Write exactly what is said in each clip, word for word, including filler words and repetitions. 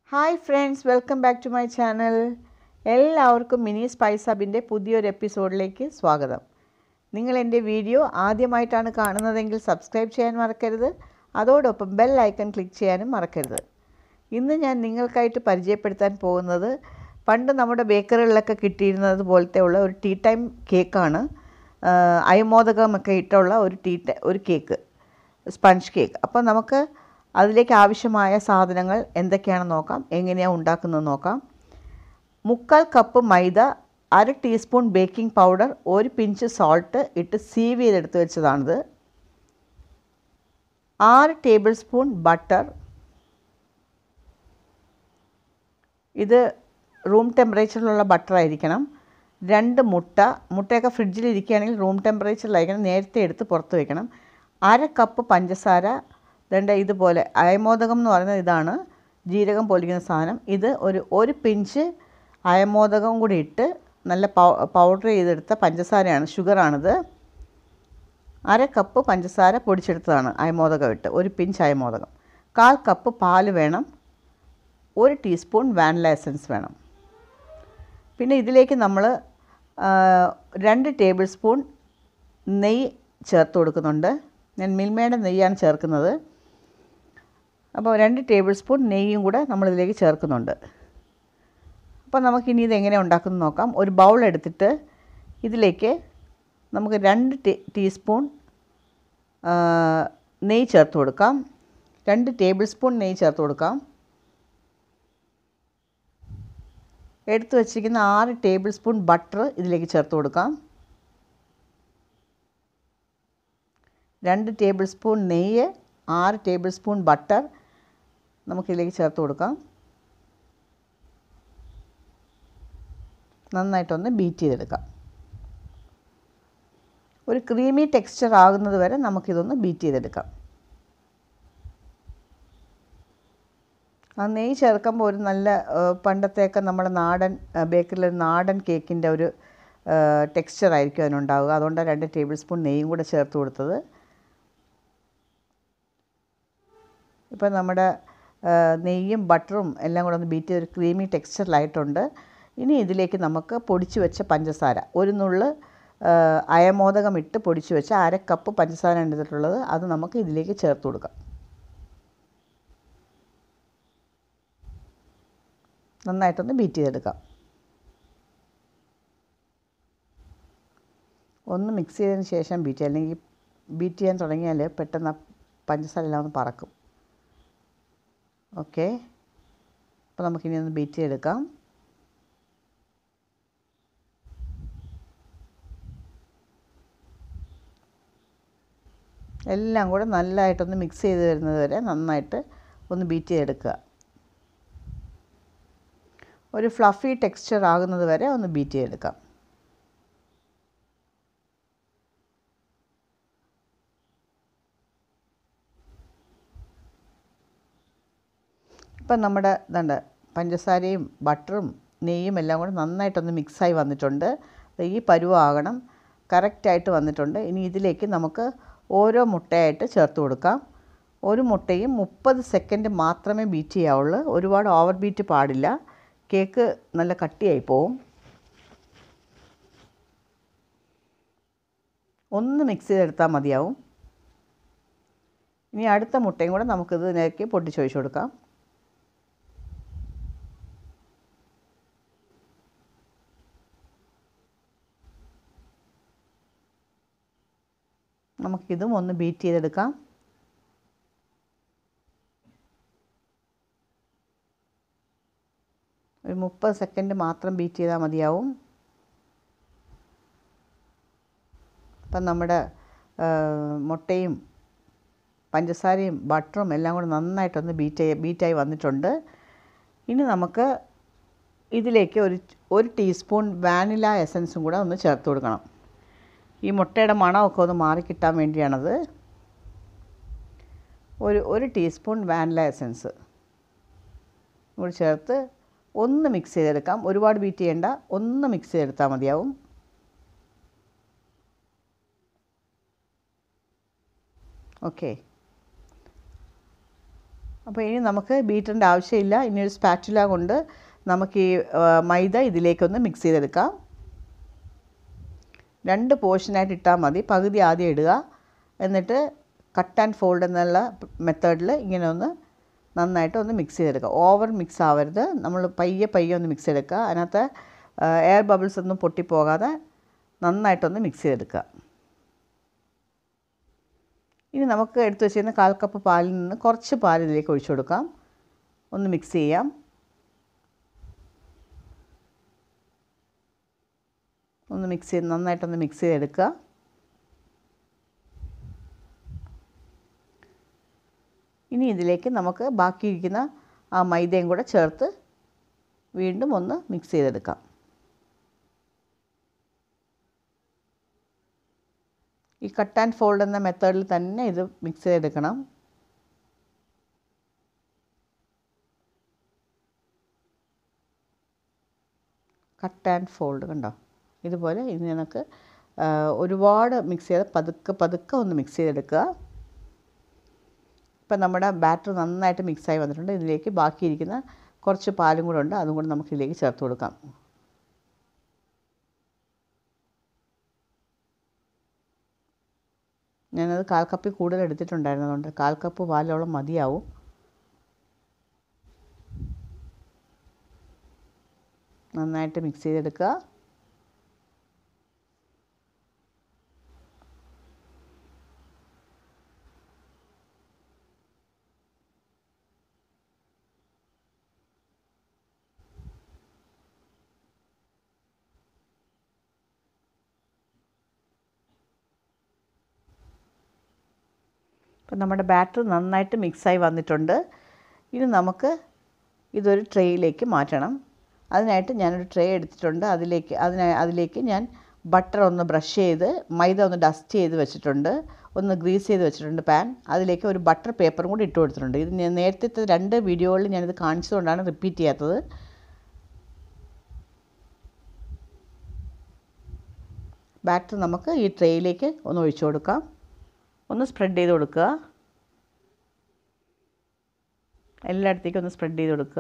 Hi friends, welcome back to my channel. എല്ലാവർക്കും mini spice ഹബിൻ്റെ പുതിയൊരു എപ്പിസോഡിലേക്ക് സ്വാഗതം. നിങ്ങൾ എൻ്റെ വീഡിയോ ആദ്യമായിട്ടാണ് കാണുന്നതെങ്കിൽ സബ്സ്ക്രൈബ് ചെയ്യാൻ മറക്കരുത്. അതോടൊപ്പം ബെൽ ഐക്കൺ ക്ലിക്ക് ചെയ്യാനും മറക്കരുത്. ഇന്ന് ഞാൻ നിങ്ങൾക്കായിട്ട് പരിചയപ്പെടുത്താൻ പോകുന്നത് പണ്ട് നമ്മുടെ ബേക്കറികളിലൊക്കെ കിട്ടിയിരുന്നത് പോലത്തെ ഉള്ള ഒരു ടീ ടൈം കേക്കാണ്. അയമോദകമൊക്കെ ഇട്ടുള്ള ഒരു ടീ ഒരു കേക്ക്, സ്പഞ്ച് കേക്ക്. അപ്പോൾ നമുക്ക് അതിലേക്ക് ആവശ്യമായ സാധനങ്ങൾ എന്തൊക്കെയാണെന്ന് നോക്കാം, എങ്ങനെയാണ് ഉണ്ടാക്കുന്നത് നോക്കാം. മുക്കാൽ കപ്പ് മൈദ, അര ടീസ്പൂൺ ബേക്കിംഗ് പൗഡർ, ഒരു പിഞ്ച് സോൾട്ട് ഇട്ട് സീവ് ചെയ്തെടുത്ത് വെച്ചതാണിത്. ആറ് ടേബിൾ സ്പൂൺ ബട്ടർ, ഇത് റൂം ടെമ്പറേച്ചറിലുള്ള ബട്ടർ ആയിരിക്കണം. രണ്ട് മുട്ട, മുട്ടയൊക്കെ ഫ്രിഡ്ജിൽ ഇരിക്കുകയാണെങ്കിൽ റൂം ടെമ്പറേച്ചറിലായിരിക്കണം, നേരത്തെ എടുത്ത് പുറത്ത് വയ്ക്കണം. അര കപ്പ് പഞ്ചസാര, ദണ്ട ഇതുപോലെ അയമോദകം എന്ന് പറയുന്നത് ഇതാണ്, ജീരകം പൊലിക്കുന്ന സാധനം. ഇത് ഒരു ഒരു പിഞ്ച് അയമോദകം കൂടി ഇട്ട് നല്ല പൗഡർ ചെയ്തെടുത്ത പഞ്ചസാരയാണ്, ഷുഗറാണിത്. അര കപ്പ് പഞ്ചസാര പൊടിച്ചെടുത്തതാണ് അയമോദകം ഇട്ട്, ഒരു പിഞ്ച് അയമോദകം. കാൽ കപ്പ് പാല് വേണം, ഒരു ടീസ്പൂൺ വാനില എസൻസ് വേണം. പിന്നെ ഇതിലേക്ക് നമ്മൾ രണ്ട് ടേബിൾ സ്പൂൺ നെയ്യ് ചേർത്ത് കൊടുക്കുന്നുണ്ട്. ഞാൻ മിൽമയുടെ നെയ്യാണ് ചേർക്കുന്നത്. അപ്പോൾ രണ്ട് ടേബിൾ സ്പൂൺ നെയ്യും കൂടെ നമ്മളിതിലേക്ക് ചേർക്കുന്നുണ്ട്. അപ്പോൾ നമുക്കിനി ഇതെങ്ങനെ ഉണ്ടാക്കുന്നത് നോക്കാം. ഒരു ബൗൾ എടുത്തിട്ട് ഇതിലേക്ക് നമുക്ക് രണ്ട് ടീസ്പൂൺ നെയ്യ് ചേർത്ത് കൊടുക്കാം. രണ്ട് ടേബിൾ സ്പൂൺ നെയ്യ് ചേർത്ത് കൊടുക്കാം. എടുത്തു വച്ചിരിക്കുന്ന ആറ് ടേബിൾ സ്പൂൺ ബട്ടർ ഇതിലേക്ക് ചേർത്ത് കൊടുക്കാം. രണ്ട് ടേബിൾ സ്പൂൺ നെയ്യ്, ആറ് ടേബിൾ സ്പൂൺ ബട്ടർ നമുക്കിതിലേക്ക് ചേർത്ത് കൊടുക്കാം. നന്നായിട്ടൊന്ന് ബീറ്റ് ചെയ്തെടുക്കാം. ഒരു ക്രീമി ടെക്സ്ചർ ആകുന്നത് വരെ നമുക്കിതൊന്ന് ബീറ്റ് ചെയ്തെടുക്കാം. ആ നെയ്യ് ചേർക്കുമ്പോൾ ഒരു നല്ല പണ്ടത്തെയൊക്കെ നമ്മുടെ നാടൻ ബേക്കറിയിൽ നാടൻ കേക്കിൻ്റെ ഒരു ടെക്സ്ചർ ആയിരിക്കും അതിനുണ്ടാവുക. അതുകൊണ്ടാണ് രണ്ട് ടേബിൾ സ്പൂൺ നെയ്യും കൂടെ ചേർത്ത് കൊടുത്തത്. ഇപ്പോൾ നമ്മുടെ നെയ്യും ബട്ടറും എല്ലാം കൂടെ ഒന്ന് ബീറ്റ് ചെയ്ത് ഒരു ക്രീമി ടെക്സ്ചറിലായിട്ടുണ്ട്. ഇനി ഇതിലേക്ക് നമുക്ക് പൊടിച്ചു വെച്ച പഞ്ചസാര, ഒരു നുള്ള് അയമോദകം ഇട്ട് പൊടിച്ചു വെച്ച അര കപ്പ് പഞ്ചസാര എടുത്തിട്ടുള്ളത്, അത് നമുക്ക് ഇതിലേക്ക് ചേർത്ത് കൊടുക്കാം. നന്നായിട്ടൊന്ന് ബീറ്റ് ചെയ്തെടുക്കാം. ഒന്ന് മിക്സ് ചെയ്തതിന് ശേഷം ബീറ്റ് ചെയ്യാം, അല്ലെങ്കിൽ ബീറ്റ് ചെയ്യാൻ തുടങ്ങിയാൽ പെട്ടെന്ന് പഞ്ചസാര എല്ലാം ഒന്ന് പറക്കും. ഓക്കെ, അപ്പോൾ നമുക്കിനി ഒന്ന് ബീറ്റ് ചെയ്തെടുക്കാം. എല്ലാം കൂടെ നല്ലതായിട്ടൊന്ന് മിക്സ് ചെയ്ത് വരുന്നത് വരെ നന്നായിട്ട് ഒന്ന് ബീറ്റ് ചെയ്തെടുക്കുക. ഒരു ഫ്ലഫി ടെക്സ്ചർ ആകുന്നത് വരെ ഒന്ന് ബീറ്റ് ചെയ്തെടുക്കാം. ഇപ്പം നമ്മുടെ ഇതുണ്ട്, പഞ്ചസാരയും ബട്ടറും നെയ്യും എല്ലാം കൂടെ നന്നായിട്ടൊന്ന് മിക്സായി വന്നിട്ടുണ്ട്. ഈ പരുവാകണം, കറക്റ്റായിട്ട് വന്നിട്ടുണ്ട്. ഇനി ഇതിലേക്ക് നമുക്ക് ഓരോ മുട്ടയായിട്ട് ചേർത്ത് കൊടുക്കാം. ഒരു മുട്ടയും മുപ്പത് സെക്കൻഡ് മാത്രമേ ബീറ്റ് ചെയ്യാവുള്ളൂ. ഒരുപാട് ഓവർ ബീറ്റ് പാടില്ല, കേക്ക് നല്ല കട്ടിയായി പോവും. ഒന്ന് മിക്സ് ചെയ്തെടുത്താൽ മതിയാവും. ഇനി അടുത്ത മുട്ടയും കൂടെ നമുക്കിത് നേരത്തെ പൊട്ടിച്ചൊഴിച്ച് കൊടുക്കാം. നമുക്കിതും ഒന്ന് ബീറ്റ് ചെയ്തെടുക്കാം. ഒരു മുപ്പത് സെക്കൻഡ് മാത്രം ബീറ്റ് ചെയ്താൽ മതിയാവും. അപ്പം നമ്മുടെ മുട്ടയും പഞ്ചസാരയും ബട്ടറും എല്ലാം കൂടെ നന്നായിട്ടൊന്ന് ബീറ്റ് ബീറ്റായി വന്നിട്ടുണ്ട്. ഇനി നമുക്ക് ഇതിലേക്ക് ഒരു ഒരു ടീസ്പൂൺ വാനില എസൻസും കൂടെ ഒന്ന് ചേർത്ത് കൊടുക്കണം. ഈ മുട്ടയുടെ മണമൊക്കെ ഒന്ന് മാറിക്കിട്ടാൻ വേണ്ടിയാണത്. ഒരു ഒരു ടീസ്പൂൺ വാനില എസൻസ് കൂടി ചേർത്ത് ഒന്ന് മിക്സ് ചെയ്തെടുക്കാം. ഒരുപാട് ബീറ്റ് ചെയ്യേണ്ട, ഒന്ന് മിക്സ് ചെയ്തെടുത്താൽ മതിയാവും. ഓക്കെ, അപ്പോൾ ഇനി നമുക്ക് ബീറ്ററിൻ്റെ ആവശ്യമില്ല. ഇനി ഒരു സ്പാറ്റുല കൊണ്ട് നമുക്ക് ഈ മൈദ ഇതിലേക്കൊന്ന് മിക്സ് ചെയ്തെടുക്കാം. രണ്ട് പോർഷനായിട്ട് ഇട്ടാൽ മതി. പകുതി ആദ്യം ഇടുക, എന്നിട്ട് കട്ട് ആൻഡ് ഫോൾഡ് എന്നുള്ള മെത്തേഡിൽ ഇങ്ങനെ ഒന്ന് നന്നായിട്ട് ഒന്ന് മിക്സ് ചെയ്തെടുക്കുക. ഓവർ മിക്സ് ആവരുത്. നമ്മൾ പയ്യെ പയ്യെ ഒന്ന് മിക്സ് ചെയ്തെടുക്കുക. അതിനകത്ത് എയർ ബബിൾസ് ഒന്നും പൊട്ടിപ്പോകാതെ നന്നായിട്ടൊന്ന് മിക്സ് ചെയ്തെടുക്കുക. ഇനി നമുക്ക് എടുത്തു വെച്ചിരുന്ന കാൽ കപ്പ് പാലിൽ നിന്ന് കുറച്ച് പാൽ ഇതിലേക്ക് ഒഴിച്ചു കൊടുക്കാം. ഒന്ന് മിക്സ് ചെയ്യാം. ഒന്ന് മിക്സ് ചെയ്ത് നന്നായിട്ടൊന്ന് മിക്സ് ചെയ്തെടുക്കുക. ഇനി ഇതിലേക്ക് നമുക്ക് ബാക്കിയിരിക്കുന്ന ആ മൈദയും കൂടെ ചേർത്ത് വീണ്ടും ഒന്ന് മിക്സ് ചെയ്തെടുക്കാം. ഈ കട്ട് ആൻഡ് ഫോൾഡ് എന്ന മെത്തേഡിൽ തന്നെ ഇത് മിക്സ് ചെയ്തെടുക്കണം. കട്ട് ആൻഡ് ഫോൾഡ് കണ്ടോ, ഇതുപോലെ ഇത് നമുക്ക് ഒരുപാട് മിക്സ് ചെയ്ത് പതുക്കെ പതുക്കെ ഒന്ന് മിക്സ് ചെയ്തെടുക്കുക. ഇപ്പം നമ്മുടെ ബാറ്റർ നന്നായിട്ട് മിക്സായി വന്നിട്ടുണ്ട്. ഇതിലേക്ക് ബാക്കിയിരിക്കുന്ന കുറച്ച് പാലും കൂടെ ഉണ്ട്, അതും കൂടെ നമുക്ക് ഇതിലേക്ക് ചേർത്ത് കൊടുക്കാം. ഞാനത് കാൽ കപ്പിൽ കൂടുതൽ എടുത്തിട്ടുണ്ടായിരുന്നതുകൊണ്ട് കാൽ കപ്പ് പാലോളം മതിയാവും. നന്നായിട്ട് മിക്സ് ചെയ്തെടുക്കുക. അപ്പം നമ്മുടെ ബാറ്റർ നന്നായിട്ട് മിക്സായി വന്നിട്ടുണ്ട്. ഇനി നമുക്ക് ഇതൊരു ട്രേയിലേക്ക് മാറ്റണം. അതിനായിട്ട് ഞാനൊരു ട്രേ എടുത്തിട്ടുണ്ട്. അതിലേക്ക് അതിന് അതിലേക്ക് ഞാൻ ബട്ടർ ഒന്ന് ബ്രഷ് ചെയ്ത് മൈദ ഒന്ന് ഡസ്റ്റ് ചെയ്ത് വെച്ചിട്ടുണ്ട്, ഒന്ന് ഗ്രീസ് ചെയ്ത് വെച്ചിട്ടുണ്ട് പാൻ. അതിലേക്ക് ഒരു ബട്ടർ പേപ്പറും കൂടി ഇട്ട് കൊടുത്തിട്ടുണ്ട്. ഇത് ഞാൻ നേരത്തെ രണ്ട് വീഡിയോകളിൽ ഞാനിത് കാണിച്ചതുകൊണ്ടാണ് റിപ്പീറ്റ് ചെയ്യാത്തത്. ബാറ്റർ നമുക്ക് ഈ ട്രേയിലേക്ക് ഒന്ന് ഒഴിച്ചു കൊടുക്കാം. ഒന്ന് സ്പ്രെഡ് ചെയ്ത് കൊടുക്കുക. എല്ലായിടത്തേക്കും ഒന്ന് സ്പ്രെഡ് ചെയ്ത് കൊടുക്കുക.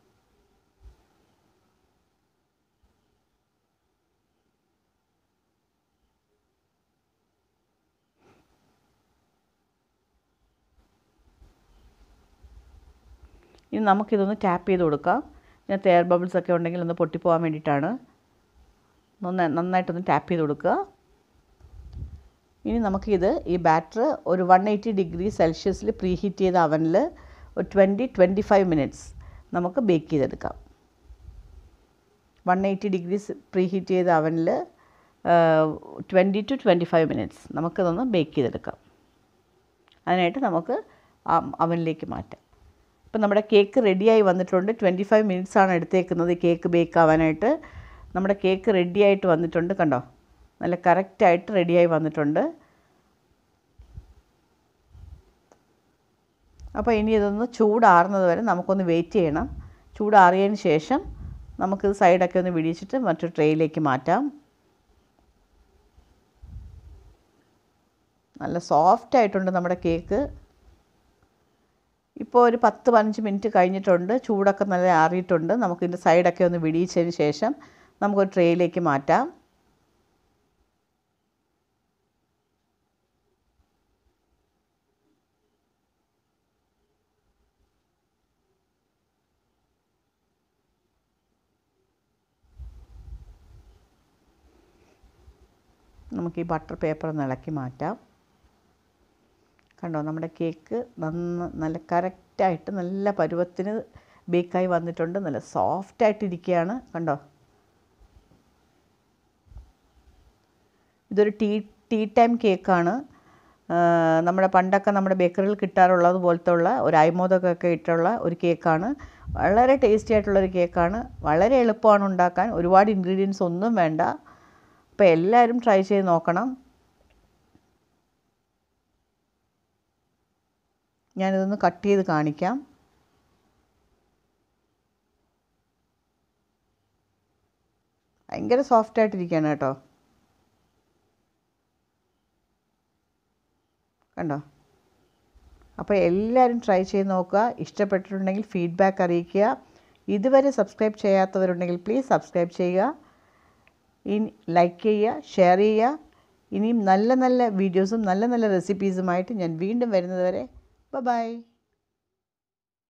ഇനി നമുക്കിതൊന്ന് ടാപ്പ് ചെയ്ത് കൊടുക്കാം. ഇതിനകത്ത് എയർ ബബിൾസ് ഒക്കെ ഉണ്ടെങ്കിൽ ഒന്ന് പൊട്ടിപ്പോകാൻ വേണ്ടിയിട്ടാണ്. നന്നായി നന്നായിട്ടൊന്ന് ടാപ്പ് ചെയ്ത് കൊടുക്കുക. ഇനി നമുക്കിത് ഈ ബാറ്റർ ഒരു വൺ എയ്റ്റി ഡിഗ്രി സെൽഷ്യസിൽ പ്രീ ഹീറ്റ് ചെയ്ത അവനിൽ ഒരു ട്വൻറ്റി ട്വൻറ്റി ഫൈവ് മിനിറ്റ്സ് നമുക്ക് ബേക്ക് ചെയ്തെടുക്കാം. One eighty degree preheat ചെയ്ത അവനിൽ twenty to twenty five minutes നമുക്കിതൊന്ന് ബേക്ക് ചെയ്തെടുക്കാം. അതിനായിട്ട് നമുക്ക് അവനിലേക്ക് മാറ്റാം. ഇപ്പം നമ്മുടെ കേക്ക് റെഡിയായി വന്നിട്ടുണ്ട്. ട്വൻറ്റി ഫൈവ് മിനിറ്റ്സാണ് എടുത്തേക്കുന്നത് ഈ കേക്ക് ബേക്ക് ആവാനായിട്ട്. നമ്മുടെ കേക്ക് റെഡിയായിട്ട് വന്നിട്ടുണ്ട്. കണ്ടോ, നല്ല കറക്റ്റായിട്ട് റെഡിയായി വന്നിട്ടുണ്ട്. അപ്പോൾ ഇനി ഇതൊന്ന് ചൂടാറുന്നത് വരെ നമുക്കൊന്ന് വെയിറ്റ് ചെയ്യണം. ചൂടാറിയതിന് ശേഷം നമുക്കിത് സൈഡൊക്കെ ഒന്ന് വിടിച്ചിട്ട് മറ്റൊരു ട്രേയിലേക്ക് മാറ്റാം. നല്ല സോഫ്റ്റ് ആയിട്ടുണ്ട് നമ്മുടെ കേക്ക്. ഇപ്പോൾ ഒരു പത്ത് പതിനഞ്ച് മിനിറ്റ് കഴിഞ്ഞിട്ടുണ്ട്. ചൂടൊക്കെ നല്ല ആറിയിട്ടുണ്ട്. നമുക്കിതിൻ്റെ സൈഡൊക്കെ ഒന്ന് വിടിയിച്ചതിന് ശേഷം നമുക്കൊരു ട്രേയിലേക്ക് മാറ്റാം. നമുക്ക് ഈ ബട്ടർ പേപ്പർ ഒന്ന് ഇളക്കി മാറ്റാം. കണ്ടോ, നമ്മുടെ കേക്ക് നന്ന നല്ല കറക്റ്റായിട്ട് നല്ല പരുവത്തിന് ബേക്കായി വന്നിട്ടുണ്ട്. നല്ല സോഫ്റ്റായിട്ടിരിക്കുകയാണ്. കണ്ടോ, ഇതൊരു ടീ ടീ ടൈം കേക്കാണ്. നമ്മുടെ പണ്ടൊക്കെ നമ്മുടെ ബേക്കറിയിൽ കിട്ടാറുള്ളത് പോലത്തെ ഉള്ള ഒരു അയമോദകമൊക്കെ ഇട്ടുള്ള ഒരു കേക്കാണ്. വളരെ ടേസ്റ്റി ആയിട്ടുള്ളൊരു കേക്കാണ്. വളരെ എളുപ്പമാണ് ഉണ്ടാക്കാൻ. ഒരുപാട് ഇൻഗ്രീഡിയൻസ് ഒന്നും വേണ്ട. അപ്പോൾ എല്ലാവരും ട്രൈ ചെയ്ത് നോക്കണം. ഞാനിതൊന്ന് കട്ട് ചെയ്ത് കാണിക്കാം. ഭയങ്കര സോഫ്റ്റായിട്ടിരിക്കുകയാണ് കേട്ടോ. കണ്ടോ, അപ്പോൾ എല്ലാവരും ട്രൈ ചെയ്ത് നോക്കുക. ഇഷ്ടപ്പെട്ടിട്ടുണ്ടെങ്കിൽ ഫീഡ്ബാക്ക് അറിയിക്കുക. ഇതുവരെ സബ്സ്ക്രൈബ് ചെയ്യാത്തവരുണ്ടെങ്കിൽ പ്ലീസ് സബ്സ്ക്രൈബ് ചെയ്യുക. ഇനി ലൈക്ക് ചെയ്യുക, ഷെയർ ചെയ്യുക. ഇനിയും നല്ല നല്ല വീഡിയോസും നല്ല നല്ല റെസിപ്പീസുമായിട്ട് ഞാൻ വീണ്ടും വരുന്നത് വരെ ബൈ.